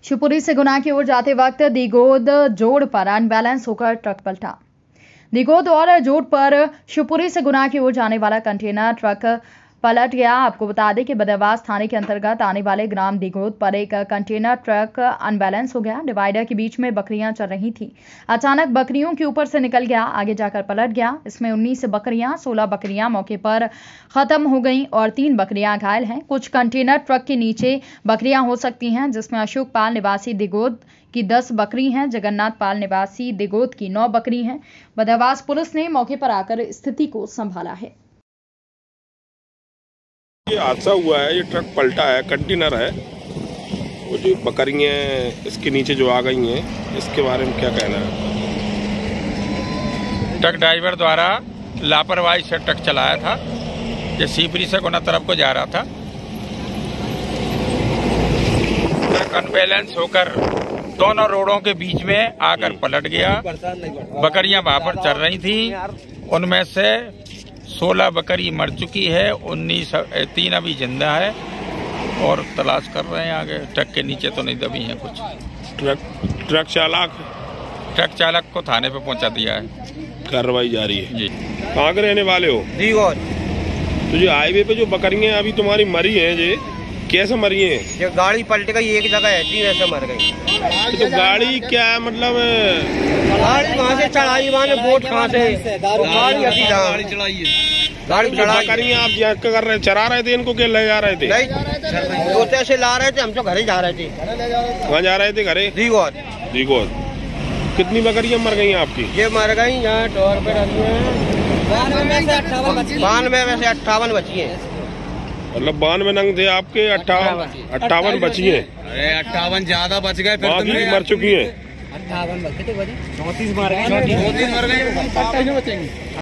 शिवपुरी से गुना की ओर जाते वक्त दिगोद जोड़ पर अनबैलेंस होकर ट्रक पलटा। दिगोद और जोड़ पर शिवपुरी से गुना की ओर जाने वाला कंटेनर ट्रक पलट गया। आपको बता दें कि बदरवास थाने के अंतर्गत आने वाले ग्राम दिगोद पर एक कंटेनर ट्रक अनबैलेंस हो गया। डिवाइडर के बीच में बकरियां चल रही थी। अचानक बकरियों के ऊपर से निकल गया, आगे जाकर पलट गया। इसमें 19 बकरियां, 16 बकरियां मौके पर खत्म हो गई और 3 बकरियां घायल हैं। कुछ कंटेनर ट्रक के नीचे बकरियां हो सकती हैं, जिसमें अशोक पाल निवासी दिगोद की 10 बकरी हैं, जगन्नाथ पाल निवासी दिगोद की 9 बकरी हैं। बदरवास पुलिस ने मौके पर आकर स्थिति को संभाला है। ये हादसा हुआ है, ये ट्रक पलटा है, कंटेनर है। वो जो बकरियां इसके नीचे जो आ गई हैं, इसके बारे में क्या कहना है? ट्रक ड्राइवर द्वारा लापरवाही से ट्रक चलाया था। ये शिवपुरी से गुना तरफ को जा रहा था। ट्रक अनबैलेंस होकर दोनों रोडों के बीच में आकर पलट गया। बकरियां वहां पर चल रही थी, उनमें से 16 बकरी मर चुकी है, 3 अभी जिंदा है और तलाश कर रहे हैं आगे। ट्रक के नीचे तो नहीं दबी हैं कुछ। ट्रक चालक को थाने पे पहुंचा दिया है, कार्रवाई जारी है जी। कहाँ के रहने वाले हो? दिगोद। तो जो हाईवे पे जो बकरियां अभी तुम्हारी मरी हैं, ये कैसे मरी हैं? ये गाड़ी पलट गई, एक जगह ऐसी वैसे मर गई। तो गाड़ी क्या है, मतलब गाड़ी कहाँ से चढ़ाई, वहाँ बोट कहाँ से गाड़ी चढ़ाई है। गाड़ी चढ़ाई बकरियां आप क्या कर रहे, चरा रहे थे इनको, क्या ले जा रहे थे? नहीं, जोते से ला रहे थे, हम तो घरे जा रहे थे। कहाँ जा रहे थे? घरे। दिगोद। कितनी बकरियां मर गई आपकी? ये मर गई, यहाँ टोर पे रही है 92 में से 58 बची है। मतलब 92 नंग थे आपके, 58 बची हैं। अरे 58 ज्यादा बच गए, फिर बाकी मर चुकी हैं। 58 बचे थे, 34 मर गए।